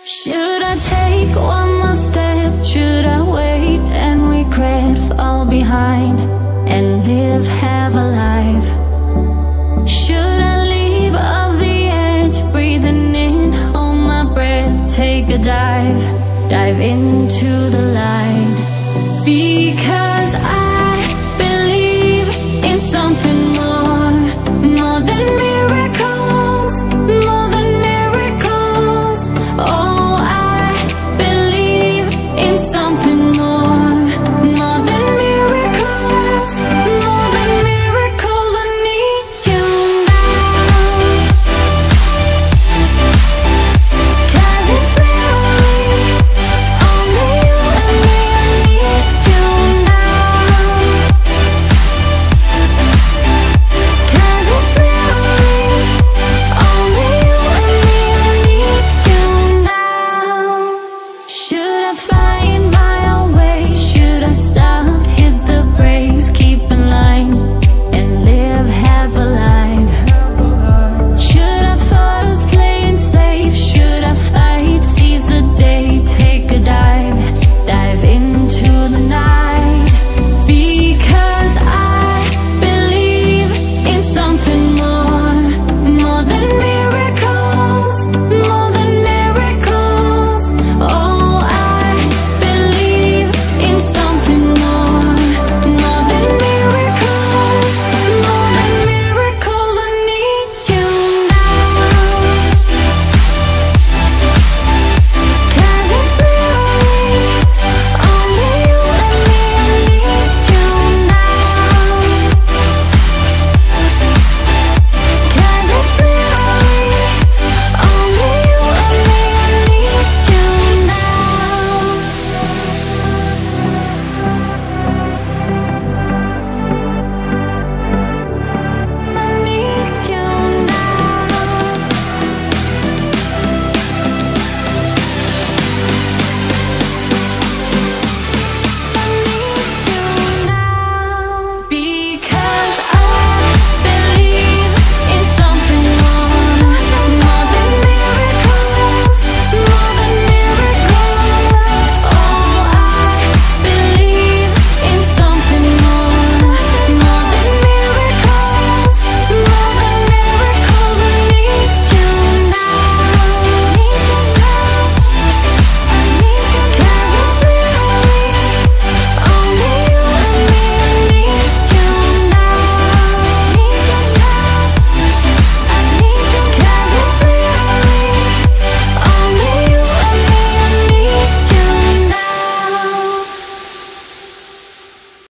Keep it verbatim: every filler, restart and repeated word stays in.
Should I take one more step? Should I wait and regret, fall behind and live half alive? Should I leave off the edge, breathing in, hold my breath, take a dive, dive into the light? Because